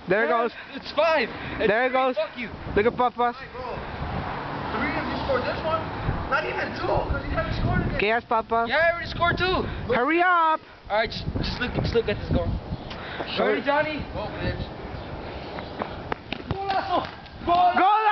There it goes. It's 5. There it goes. Fuck you. Look at Papa's. Hey, bro. 3 if you scored this one. Not even 2, because he hasn't scored again. Okay, yes, Papa. Yeah, I already scored 2. Hurry up. Alright, just look at this goal. Ready, Johnny? Go, bitch. Golazo! Gol! Go!